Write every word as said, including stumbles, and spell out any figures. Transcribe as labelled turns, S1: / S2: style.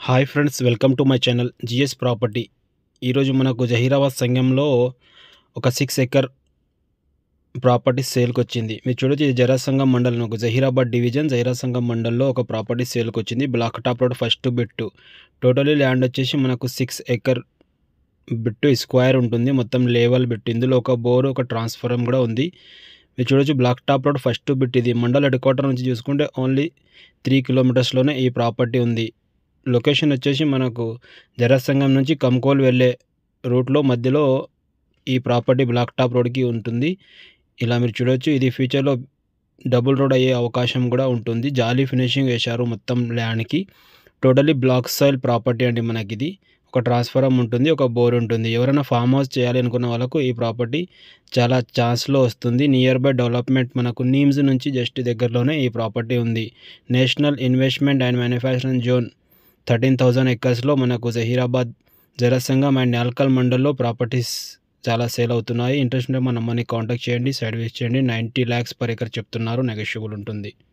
S1: Hi friends, welcome to my channel GS property. ఈరోజు మనకు జహీరాబాద్ సంఘంలో ఒక సిక్స్ ఎకర్ ప్రాపర్టీ సేల్కి వచ్చింది. మీరు చూడొచ్చు, ఇది జరా సంఘం మండలం, ఒక జహీరాబాద్ డివిజన్ జహీరా సంఘం మండలంలో ఒక ప్రాపర్టీ సేల్కి వచ్చింది. Black top road first bit. Totally land వచ్చేసి మనకు సిక్స్ ఎకర్ బిట్టు స్క్వేర్ ఉంటుంది. మొత్తం లేవల్ బిట్. ఇందులో ఒక బోర్, ఒక ట్రాన్స్ఫార్మర్ కూడా ఉంది. మీరు చూడొచ్చు, black top road first bit. ఇది మండల హెడ్ క్వార్టర్ నుంచి చూసుకుంటే ఓన్లీ త్రీ కిలోమీటర్స్లోనే ఈ ప్రాపర్టీ ఉంది. లొకేషన్ వచ్చేసి మనకు జరా సంఘం నుంచి కంకోల్ వెళ్ళే రూట్లో మధ్యలో ఈ ప్రాపర్టీ బ్లాక్ టాప్ రోడ్కి ఉంటుంది. ఇలా మీరు చూడొచ్చు, ఇది ఫ్యూచర్లో డబుల్ రోడ్ అయ్యే అవకాశం కూడా ఉంటుంది. జాలీ ఫినిషింగ్ వేశారు మొత్తం ల్యాండ్కి. టోటలీ బ్లాక్ సాయిల్ ప్రాపర్టీ అండి. మనకి ఇది ఒక ట్రాన్స్ఫార్మర్ ఉంటుంది, ఒక బోర్ ఉంటుంది. ఎవరైనా ఫామ్ హౌస్ చేయాలి అనుకున్న వాళ్ళకు ఈ ప్రాపర్టీ చాలా ఛాన్స్లో వస్తుంది. నియర్ బై డెవలప్మెంట్ మనకు నీమ్స్ నుంచి జస్ట్ దగ్గరలోనే ఈ ప్రాపర్టీ ఉంది. National investment and manufacturing zone thirteen thousand ఎకర్స్లో మనకు జహీరాబాద్, జరా సంఘం అండ్ నాల్కల్ మండల్లో ప్రాపర్టీస్ చాలా సేల్ అవుతున్నాయి. ఇంట్రెస్ట్ ఉంటే మన మనీ కాంటాక్ట్ చేయండి, సైడ్ వేస్ చేయండి. నైంటీ ల్యాక్స్ పర్ ఎకర్ చెప్తున్నారు, నెగోషియబుల్ ఉంటుంది.